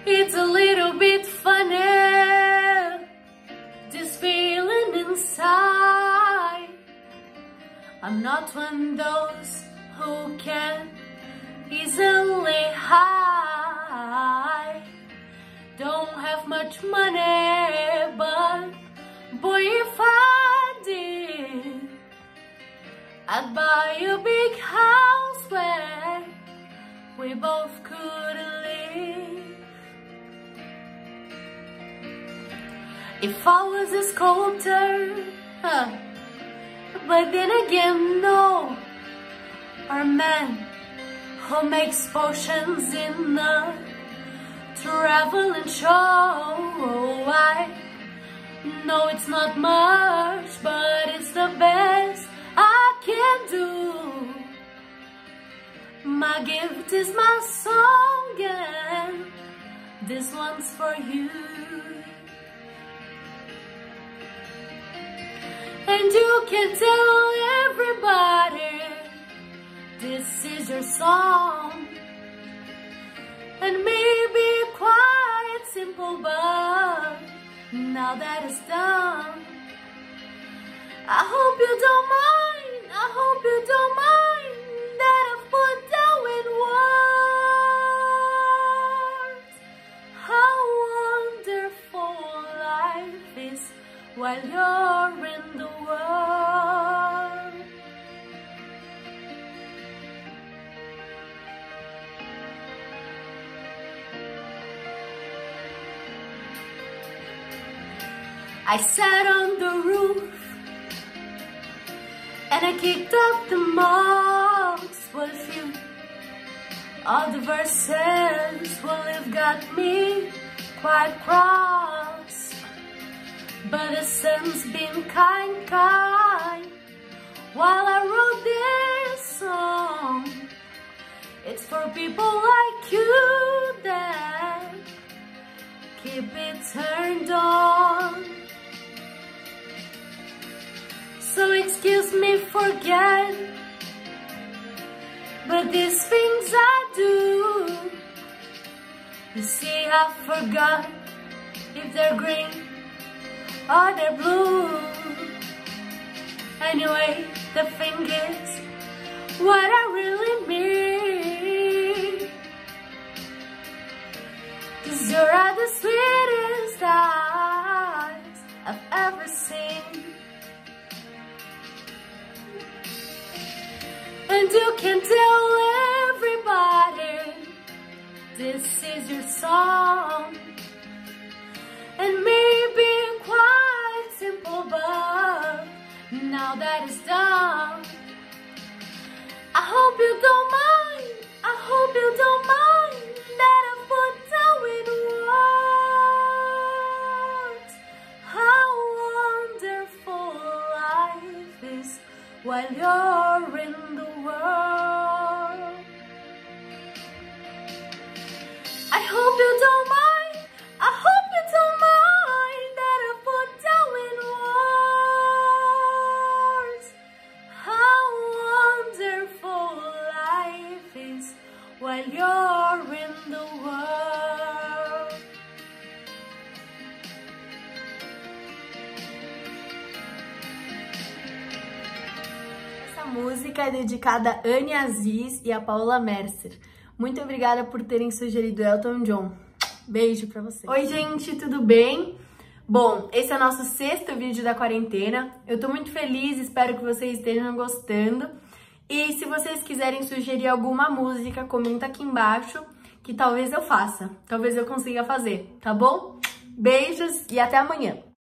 It's a little bit funny, this feeling inside. I'm not one of those who can easily hide. Don't have much money, but boy, if I did, I'd buy a big house where we both could live. If I was a sculptor, but then again, no, or a man who makes potions in the travelin show. I know it's not much, but it's the best I can do. My gift is my song, and this one's for you. And you can tell everybody this is your song. And maybe quite simple, but now that it's done, I hope you don't mind, I hope you don't mind that I've put down in words how wonderful life is while you're in the world. I sat on the roof and I kicked up the moss. What a few of the verses will have got me quite cross, but the sun's been kind while I wrote this song. It's for people like you that keep it turned on. So excuse me, forget, but these things I do, you see, I forgot if they're green or they're blue. Anyway, the thing is, what I really mean, 'cause you are the sweetest eyes I've ever seen. And you can tell everybody this is your song. And maybe quite simple, but now that it's done, I hope you don't mind, I hope you don't mind that I put down in words how wonderful life is while you're in the world. I hope you don't mind, I hope you don't mind that I put down in words how wonderful life is while you're in the world. Essa música é dedicada a Anne Aziz e a Paula Mercer. Muito obrigada por terem sugerido Elton John. Beijo pra vocês. Oi, gente, tudo bem? Bom, esse é o nosso 6º vídeo da quarentena. Eu tô muito feliz, espero que vocês estejam gostando. E se vocês quiserem sugerir alguma música, comenta aqui embaixo que talvez eu faça. Talvez eu consiga fazer, tá bom? Beijos e até amanhã!